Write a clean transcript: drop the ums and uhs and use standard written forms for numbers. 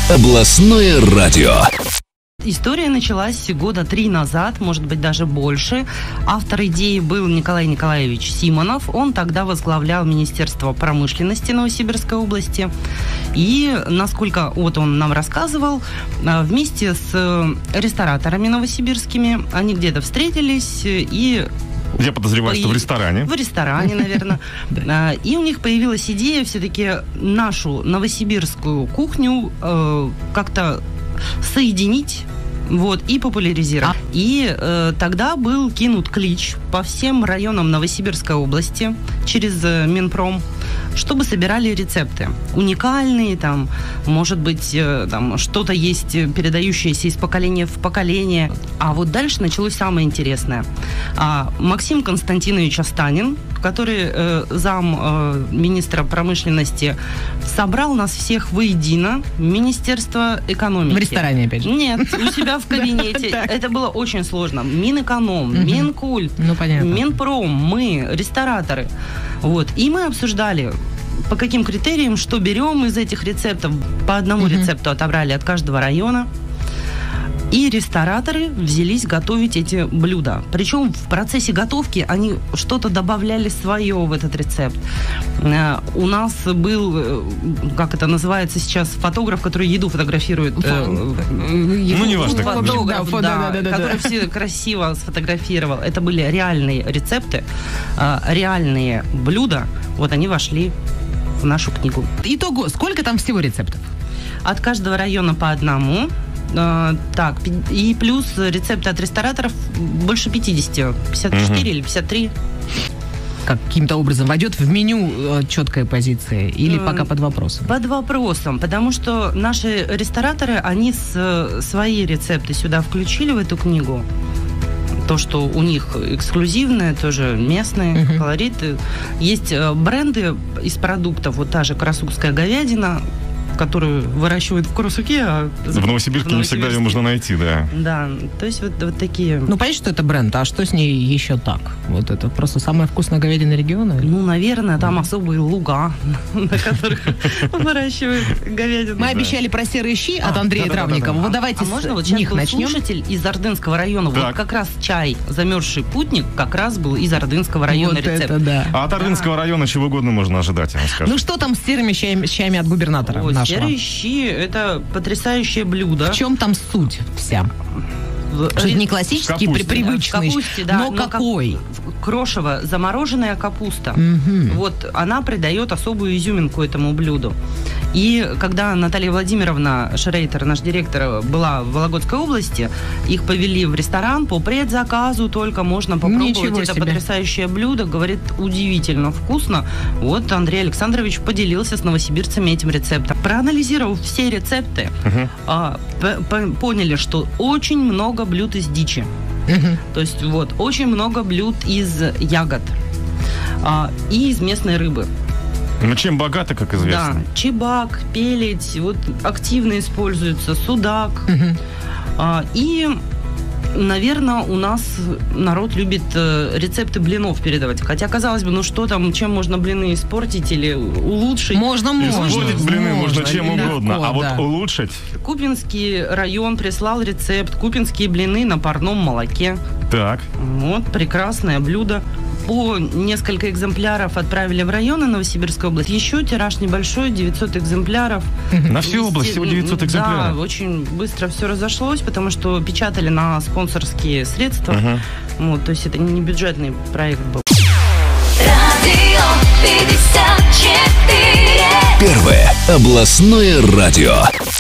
Областное радио. История началась года 3 назад, может быть, даже больше. Автор идеи был Николай Николаевич Симонов. Он тогда возглавлял Министерство промышленности Новосибирской области. И, насколько он нам рассказывал, вместе с рестораторами новосибирскими они где-то встретились и... Я подозреваю, что в ресторане. В ресторане, наверное. И у них появилась идея все-таки нашу новосибирскую кухню как-то соединить и популяризировать. И тогда был кинут клич по всем районам Новосибирской области через Минпром, чтобы собирали рецепты. Уникальные, может быть, что-то есть, передающееся из поколения в поколение. А вот дальше началось самое интересное. Максим Константинович Астанин, который зам министра промышленности, собрал нас всех воедино, Министерство экономики. В ресторане, опять же? Нет, у себя в кабинете. Это было очень сложно. Минэконом, Минкульт, Минпром, мы, рестораторы. И мы обсуждали, по каким критериям, что берем из этих рецептов. По одному рецепту отобрали от каждого района. И рестораторы взялись готовить эти блюда. Причем в процессе готовки они что-то добавляли свое в этот рецепт. У нас был, как это называется сейчас, фотограф, который еду фотографирует. Неважно. Фотограф, который все красиво сфотографировал. Это были реальные рецепты, реальные блюда. Они вошли в нашу книгу. Итого, сколько там всего рецептов? От каждого района по одному. И плюс рецепты от рестораторов больше 50. 54 или 53. Каким-то образом войдет в меню четкая позиция или пока под вопросом? Под вопросом, потому что наши рестораторы, они свои рецепты сюда включили в эту книгу. То, что у них эксклюзивное, тоже местные колориты. Есть бренды из продуктов, та же красукская говядина, которую выращивают в Красуке. В Новосибирске не всегда ее можно найти, да. Да, то есть вот такие... понятно, что это бренд, а что с ней еще так? Это просто самая вкусная говядина региона? Наверное, там особые луга, на которых выращивают говядину. Мы обещали про серые щи от Андрея Травникова. Давайте с них начнем. Слушатель из Ордынского района, как раз чай «Замерзший путник» как раз был из Ордынского района рецепт. А от Ордынского района чего угодно можно ожидать, я вам скажу. Что там с серыми щами от губернатора? Серые щи – это потрясающее блюдо. В чем там суть вся? Что не классический, привычный, но какой? Крошево, замороженная капуста. Она придает особую изюминку этому блюду. И когда Наталья Владимировна Шрейтер, наш директор, была в Вологодской области, их повели в ресторан по предзаказу, только можно попробовать это потрясающее блюдо. Говорит, удивительно вкусно. Андрей Александрович поделился с новосибирцами этим рецептом. Проанализировав все рецепты, поняли, что очень много блюд из дичи. То есть очень много блюд из ягод и из местной рыбы. Чем богато, как известно. Да, чебак, пеледь, активно используется, судак. И, наверное, у нас народ любит рецепты блинов передавать. Хотя, казалось бы, что там, чем можно блины испортить или улучшить? Можно. Испортить блины можно чем угодно, а улучшить? Купинский район прислал рецепт «Купинские блины на парном молоке». Так. Прекрасное блюдо. По несколько экземпляров отправили в районы Новосибирской области. Еще тираж небольшой, 900 экземпляров. На всю область всего 900 экземпляров? Да, очень быстро все разошлось, потому что печатали на спонсорские средства. То есть это не бюджетный проект был. Радио 54. Первое областное радио.